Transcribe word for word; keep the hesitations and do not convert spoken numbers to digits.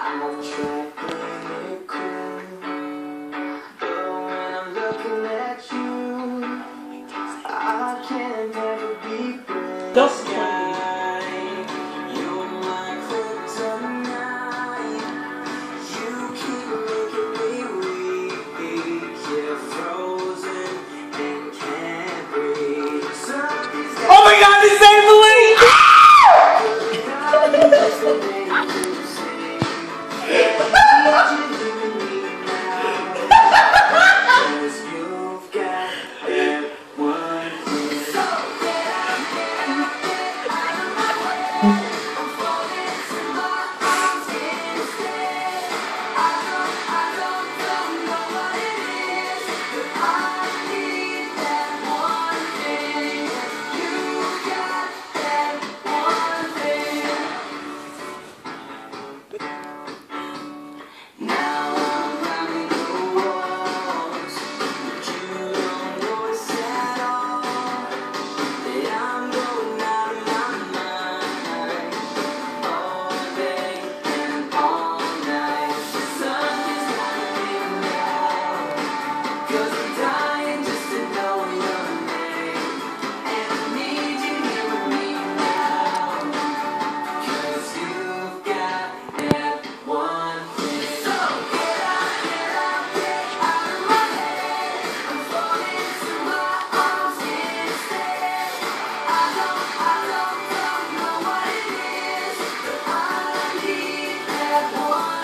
I've tried playing it cool, but when I'm looking at you, I can never be brave. Don't You're my kryptonite. You keep making me weak. You're frozen and can't breathe. Something's got Oh my God, this ain't Believe! one.